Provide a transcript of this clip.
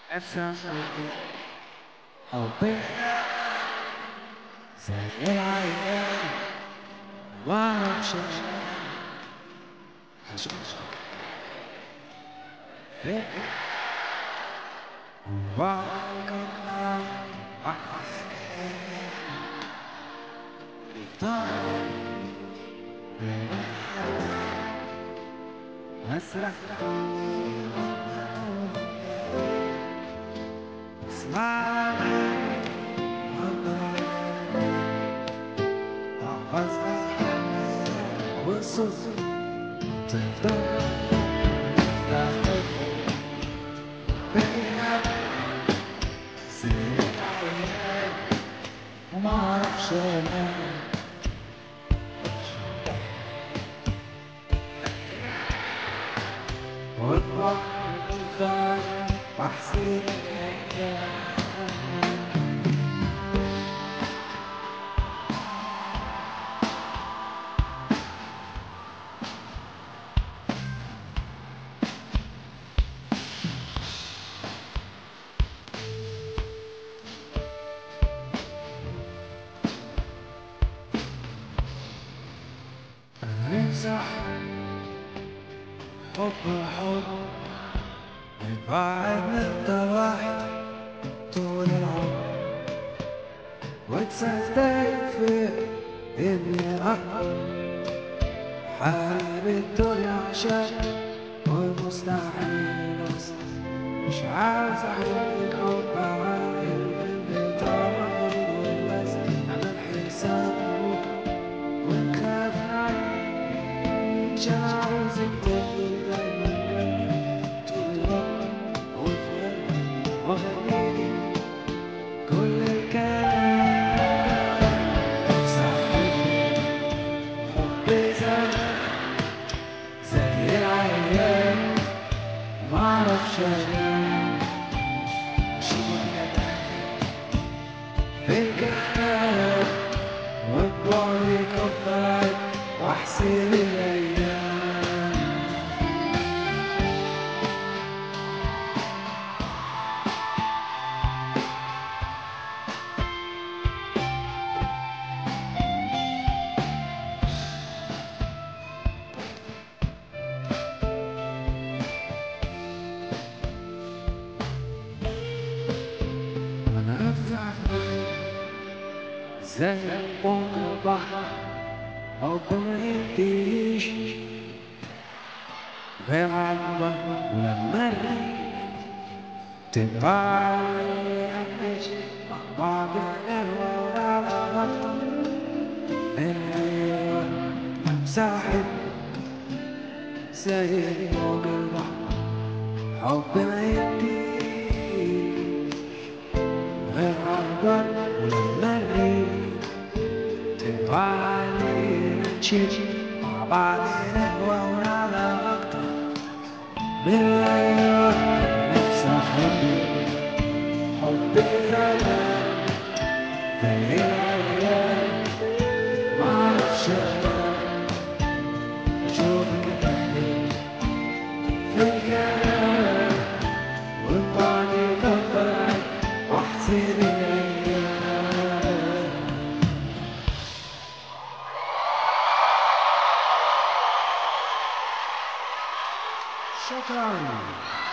أفهم حبي زي العيال معرفش أسرع اسمعني وصل تفضل وما اعرفش انا واطلع واحسن نمسح حب نبعد نفضل واحد طول العمر وتصدق في اني حابب الدنيا عشان والمستحيل مش عاوز احب الحب عايز بطبعا بس انا الحساب ونخاف نعيش انا عاوزك تفضل دايما طول الوقت وفوق واغني كل الكلام صاحبي حبي زي العيال معرفش انام في الكلام وبعدي كفاية واحسب الايام انا افهم زي موج البحر حب ما يديش غير على البحر ولما الريح تبقى مع بعض الهوا على غطا ساحب زي موج البحر حب ما يديش غير على البحر ولما الريح علينا نشيل مع بعضنا وعلى أكتر من الأيام نفسي حبي زمان زي العيال معرفش أشوفك تحت في الكلام وبعدي كفاك واحسب الأيام. شكرا.